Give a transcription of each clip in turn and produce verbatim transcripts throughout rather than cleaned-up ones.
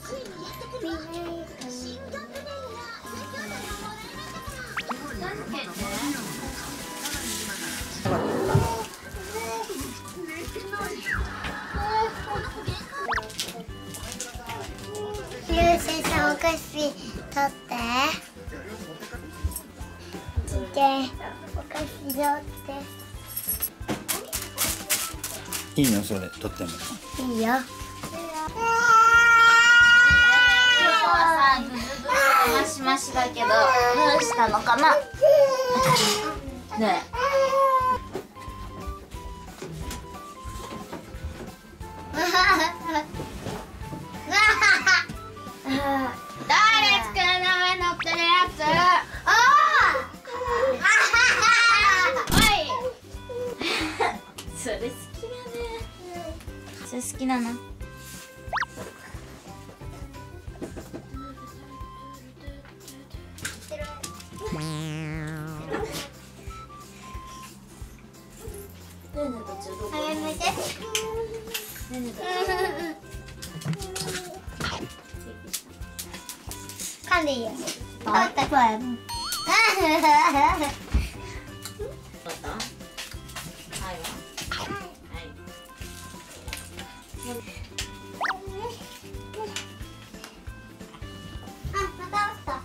ゆうせいさん、お菓子取ってで、お菓子取っていいのそれ取ってもいいよ。 さ、ぐずぐずマシマシだけど、どうしたのかな。ねえ。誰机の上乗ってるやつ。おい。それ好きだね。それ好きなの。 噛んでいいよ。あったこれ。はい。あ、また落ちた。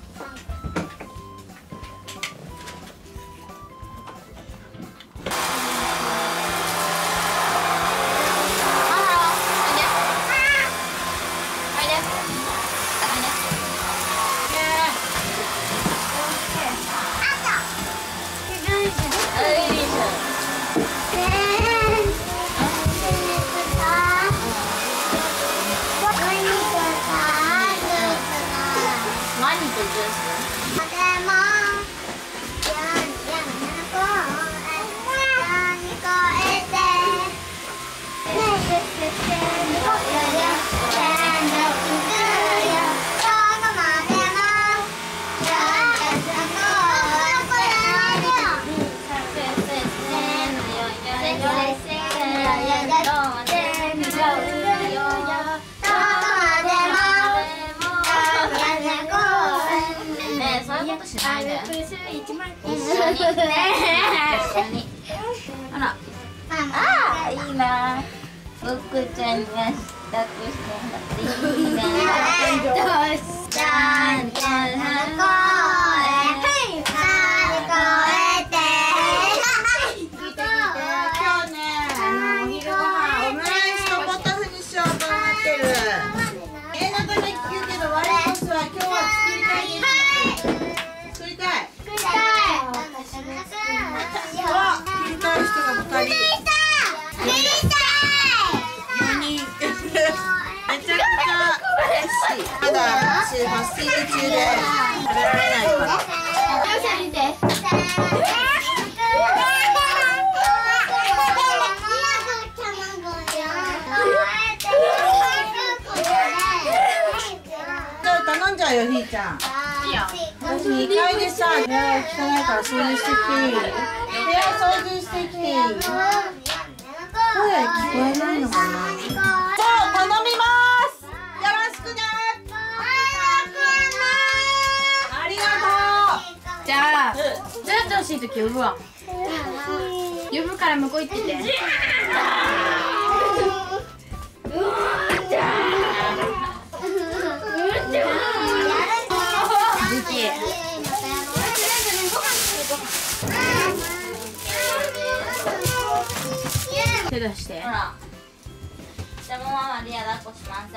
あら、ああ、いいな。僕ちゃんが抱っこしてもらっていいな。じゃんじゃんはこえ、はこえて。 今日ね、あのお昼ご飯オムライスとポトフにしようと思ってる。え、なかなか聞くけど、我々は今日は作りたいです。作りたい。作りたい。あ、作りたい人がふたり。めちゃくちゃまだ私ファスティング中で食べられないから。 見て。 頼んじゃうよ、ひーちゃん。私にかいでさ、部屋が汚いから掃除してきていい？部屋掃除してきていい？声聞こえないのかな？そう、頼みます。よろしくね。ありがとう。 じゃあ、ずっと欲しい時呼ぶわ。呼ぶから向こう行ってて。手出して。 ほら。でもママリア抱っこしませ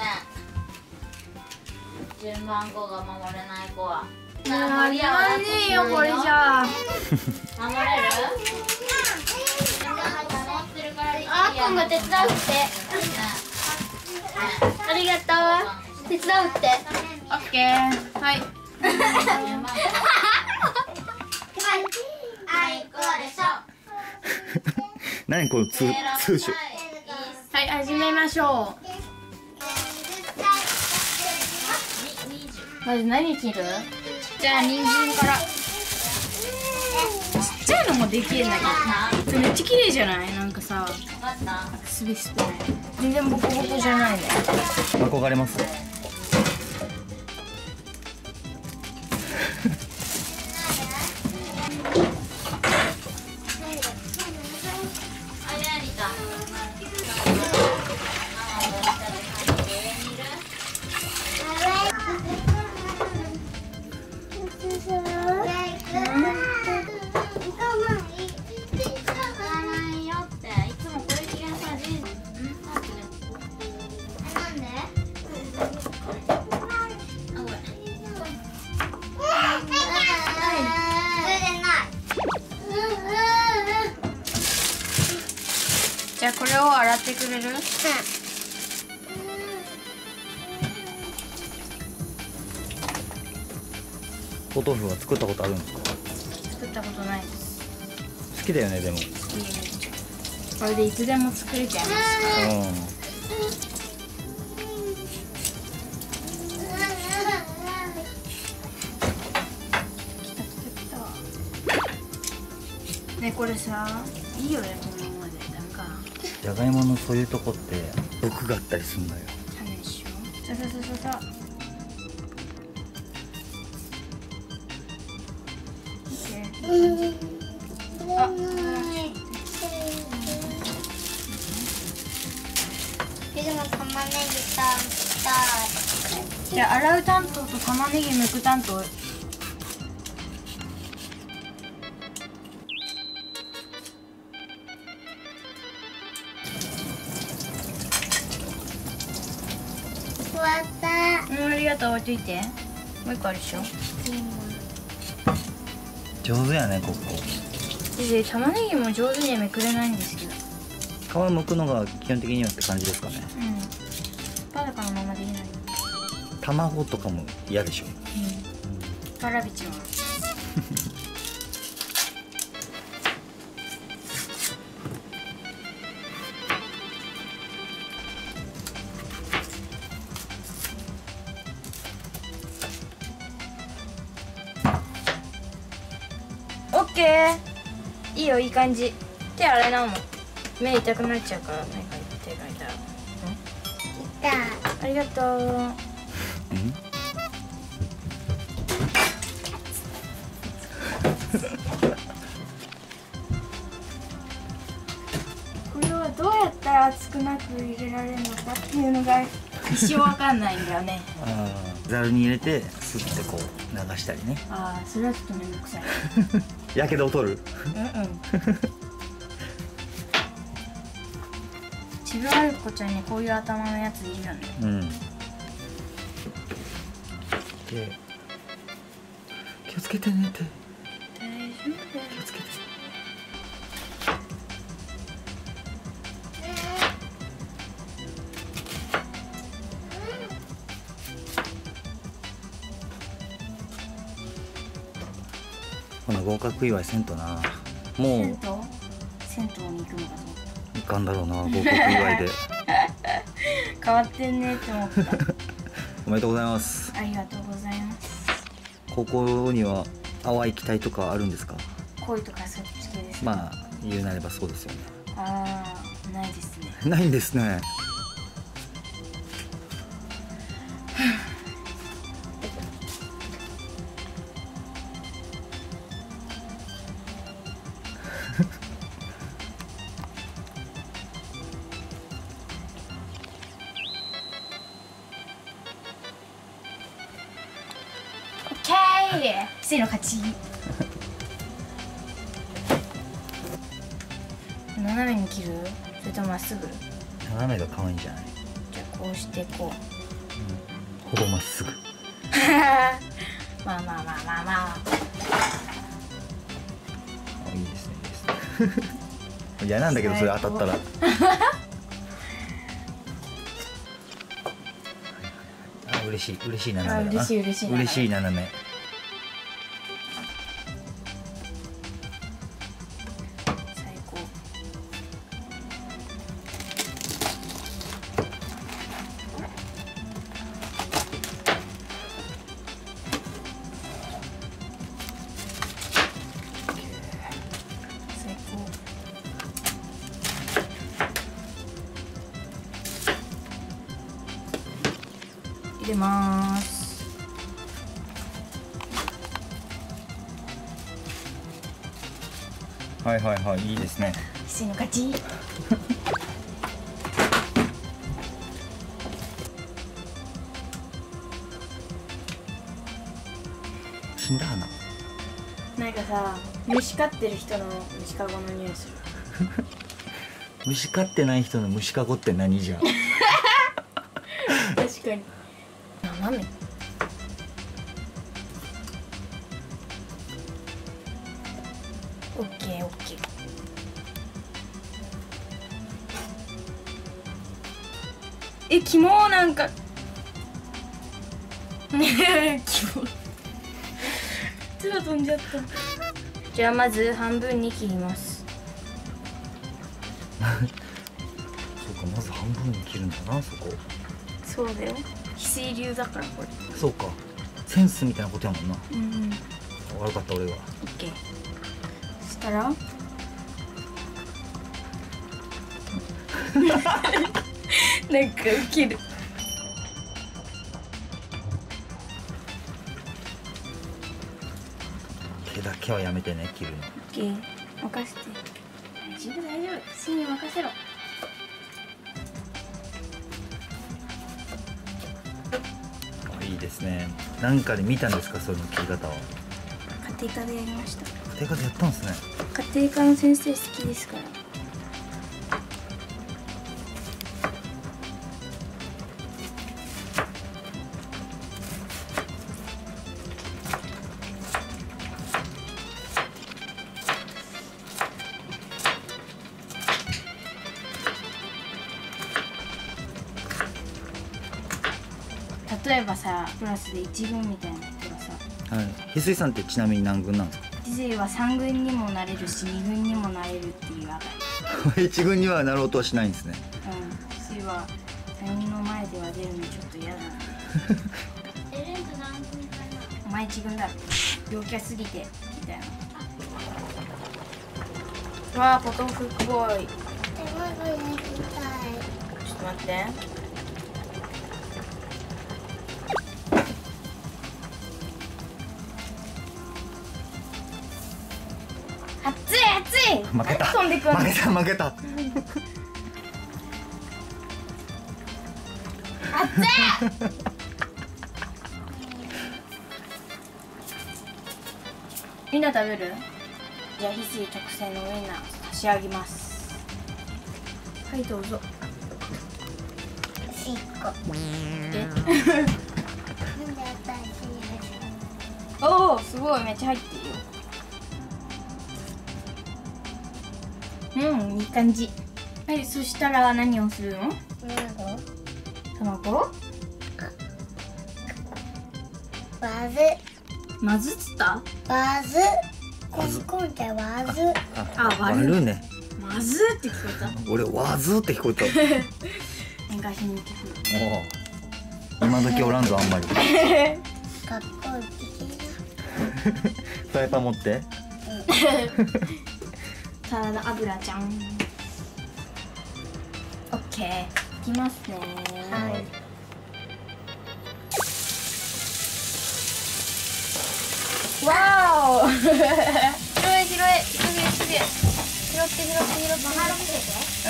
ん。順番号が守れない子は。 もうありまんねえよこれじゃあ。 守れる？あーくんが手伝うって。ありがとう。手伝うって。 オッケー。はい。 あいこでしょ。 何この通通称。 はい、始めましょう。まず何切る？じゃあ人参から。ちっちゃいのもできるんだけど。めっちゃ綺麗じゃない？なんかさ、すべすべない。全然ボコボコじゃないね。 憧れます。 じゃあこれを洗ってくれる？ お豆腐は作ったことあるんですか？ 作ったことないです。 好きだよねでも。 これでいつでも作れちゃいますから。 うん。 ね、これさ、いいよねこのままで。ダメかな。 じゃがいものそういうとこって毒があったりするんだよ。 種でしょ。さささささ。あ、 でも玉ねぎたじゃあ洗う担当と玉ねぎ剥く担当。 終わった。 うん、ありがとう。置いといて。もう一個あるでしょ。 上手やねここ。 で玉ねぎも上手にはめくれないんですけど。 皮剥くのが基本的にはって感じですかね。 うん。パラカのままでいいのに。 卵とかも嫌でしょ。 うん。パラビちゃんは。オッケー。いいよ、いい感じ。手洗いなもん。目痛くなっちゃうから、何か手が痛い。 痛い。 ありがとう。 うん。 これはどうやったら熱くなく入れられるのかっていうのが一生わかんないんだよね。 ああ、ざるに入れてすってこう流したりね。 ああ、それはちょっとめんどくさい。 やけどを取る。 うんうん。ちびまる子ちゃんにこういう頭のやついるよね。 うん。で、気をつけてねって。 大丈夫。 気をつけて。この合格祝いせんとな。もう銭湯？銭湯に行くのかと思っいかんだろうな、合格祝いで。 た。変わってんねって思った。 おめでとうございます。 ありがとうございます。 高校には淡い期待とかあるんですか？ 恋とかそっち系ですか？ まあ言うなればそうですよね。 ああ、ないですね。 ないんですね。 オッケー。せーの勝ち。斜めに切る？それともまっすぐ？ 斜めが可愛いんじゃない？ じゃあこうしてこう。 ほぼまっすぐ。 まあまあまあまあまあ。 あ、いいですね、いいですね。嫌なんだけどそれ当たったら。あ、嬉しい、嬉しい斜めだな。 あ、嬉しい嬉しい。 嬉しい斜め。 最高。最高。入れます。 はいはいはい、いいですね。 せーの勝ち。 死んだ花。 なんかさ、虫飼ってる人の虫かごの匂いする。 虫飼ってない人の虫かごって何じゃ。 確かに。斜め。オッケーオッケー。 え、キモなんかねえ、キモ手が飛んじゃった。じゃあまず半分に切ります。 そうか、まず半分に切るんだな、そこ。 そうだよ、翡翠流だからこれ。 そうか、センスみたいなことやもんな。 うんうん、 悪かった俺が。 オッケー。そしたらなんかウケる。 毛だけはやめてね、切るの。 オッケー、任せて。大丈夫大丈夫、普通に任せろ。 あ、いいですね。なんかで見たんですか、そういうの切り方は。 家庭科でやりました。 家庭科でやったんですね。 家庭科の先生好きですから。例えばさ、クラスでいち軍みたいな人がさ、 はい。翡翠さんってちなみに何軍なんですか。 翡翠はさん軍にもなれるしに軍にもなれるっていうあたり。 いち軍にはなろうとはしないんですね。 うん、翡翠は他人の前では出るのちょっと嫌だな。お前いち軍だろ、陽キャすぎてみたいな。わあ、ポトフっぽい。ちょっと待って。熱い熱い。 負けた。 飛んでくんの。 負けた負けた。 熱い。みんな食べる？じゃあ翡翠特製のウインナー差し上げます。はい、どうぞ。 しっこ。 えおお、すごい、めっちゃ入ってるよ。うん、いい感じ。はい、そしたら何をするの？卵？ バズ。 まずっつった？ バズ。コンコンってわず。 あ、割る割るね。 まずって聞こえ俺わずって聞こえた。 た。昔に聞こおお。今時おらんぞあんまり。 かっこいい。 フライパン持って。 え。サラダ油ちゃん。オッケー。いきますね。 はい。 わお。広い広い。広い広い。拾って拾って拾って拾って。 マハロ見せて。 うん。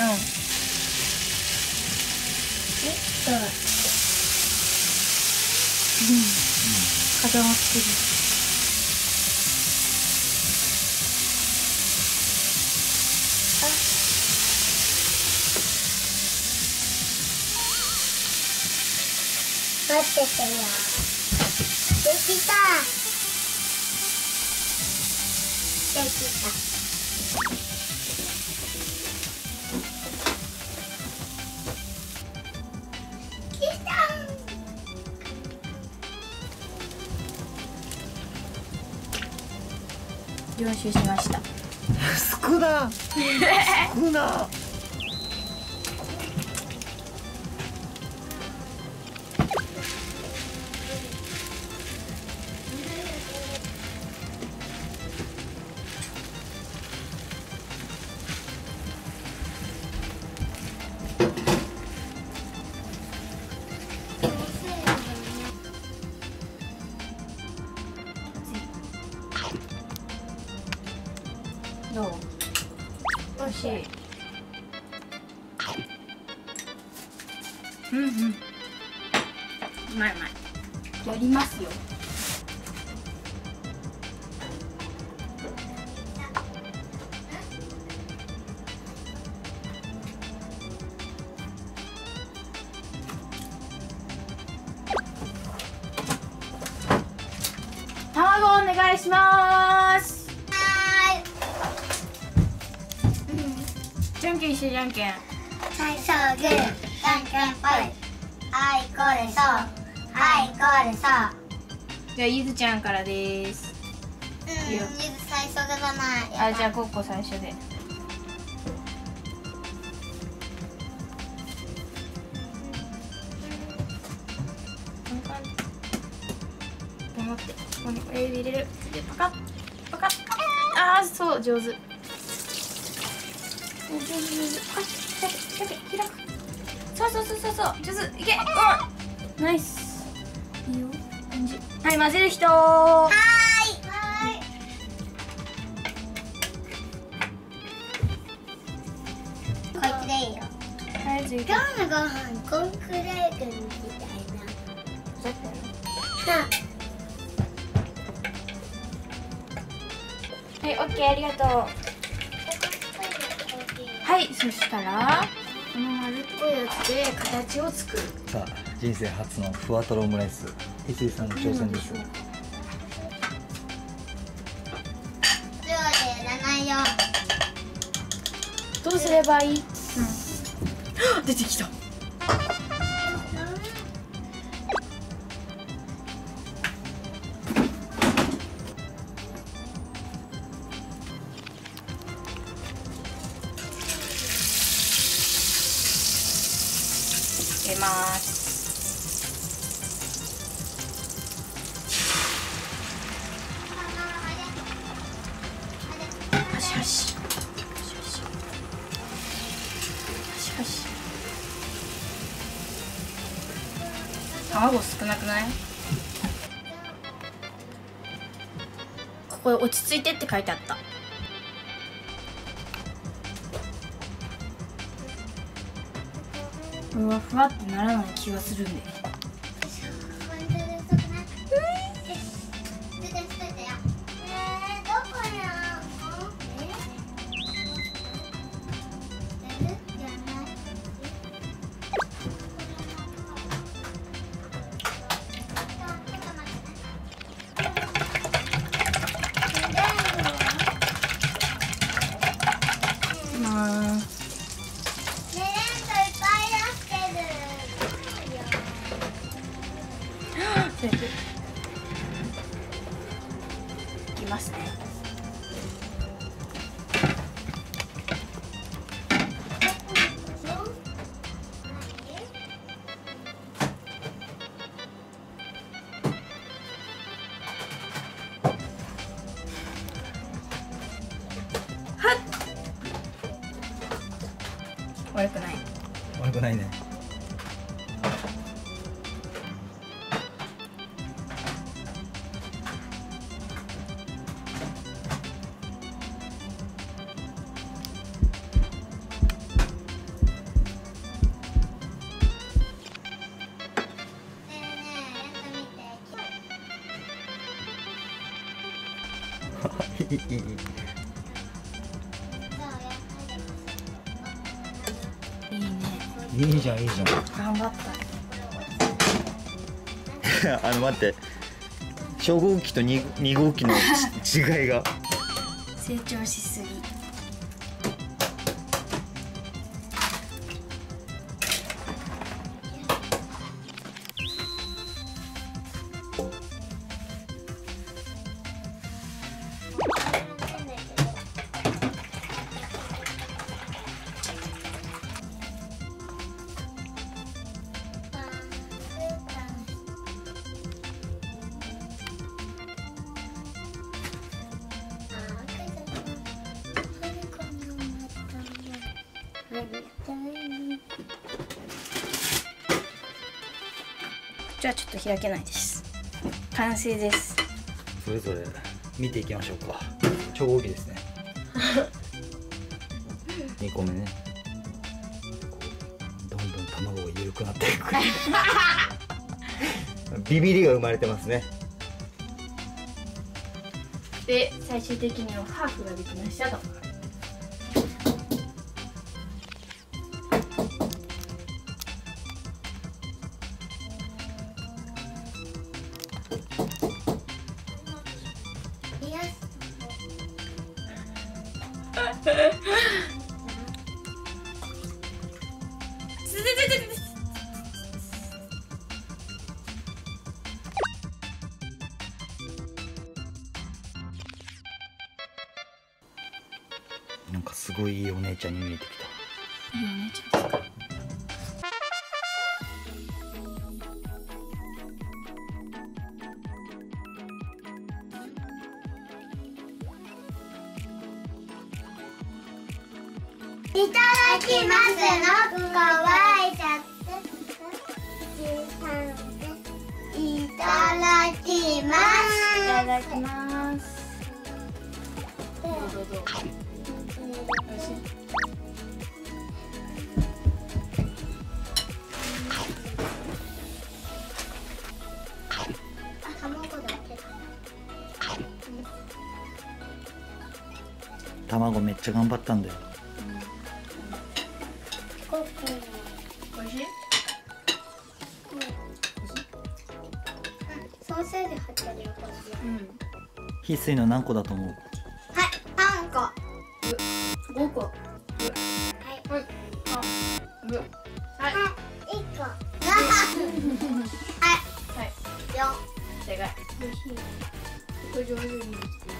固まってる。 待っててよ。できた。できた。きた。 領収しました。 少な。少な。 どう？美味しい。うんうん。うまいうまい。やりますよ。卵お願いします。じゃんけんしてじゃんけん。 最初はグー、じゃんけんぽい。 はいこれそうはいこれそう。 じゃあゆずちゃんからです。 うんゆず最初がだな。 あ、じゃあコッコ最初で。持ってここに親指入れる。でパカッパカッ。ああそう上手。上手上手。あ、開け開け開く。そうそうそうそうそう上手いけ。うんナイス。いいよ感じ。はい混ぜる人。 はーいこいつでいいよ。 はい次。 今日のご飯コンクレートみたいな。 ふざけてんの。はい、オッケーありがとう。はい、そしたらこの丸っこいやつで形を作る。 さあ人生初のふわとろオムライス、翡翠さんの挑戦です。 量でやらないよ。 どうすればいい？うん、出てきた。入れます。はしはし。はしはし。はしはし。卵少なくない？ここ落ち着いてって書いてあった。ふわふわってならない気がするんで。いきますね。はっ。悪くない。 悪くないね。いいいいいいね。 いいじゃんいいじゃん。 頑張った。 あの待って、初号機と 2, 2号機のち違いが成長しすぎ。じゃあちょっと開けないです。完成です。 それぞれ見ていきましょうか。初号機ですね。にこめね。どんどん卵が緩くなっていく。ビビりが生まれてますね。 で最終的にはハーフができましたと。 ごいいいお姉ちゃんに見えてきた。 いいお姉ちゃんですか。 いただきますの乾いちゃって。いただきます。 いただきます。どうぞどうぞ。美味しい。 卵だけ。 卵めっちゃ頑張ったんだよ。 美味しい？ ソーセージ入ってるよ、こっち。 うん。 翡翠の何個だと思う？ はい、さんこ。 五個。 はい。 はい。あ、ぐ。はい。 はい、いっこ。はい。 はい。 よん。 正解。 美味しい。 これ上手にできてる。